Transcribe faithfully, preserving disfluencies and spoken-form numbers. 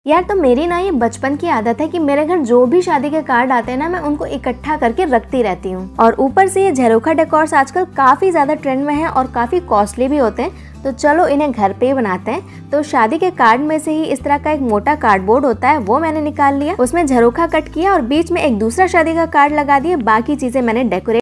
यार तो मेरी ना ये बचपन की आदत है कि मेरे घर जो भी शादी के कार्ड आते हैं ना, मैं उनको इकट्ठा करके रखती रहती हूँ। और ऊपर से ये झरोखा डेकोर्स आजकल काफी ज्यादा ट्रेंड में है और काफी कॉस्टली भी होते हैं, तो चलो इन्हें घर पे ही बनाते हैं। तो शादी के कार्ड में से ही इस तरह का एक मोटा कार्डबोर्ड होता है, वो मैंने निकाल लिया, उसमें झरोखा कट किया और बीच में एक दूसरा शादी का कार्ड लगा दिया। बाकी चीजें मैंने डेकोरेट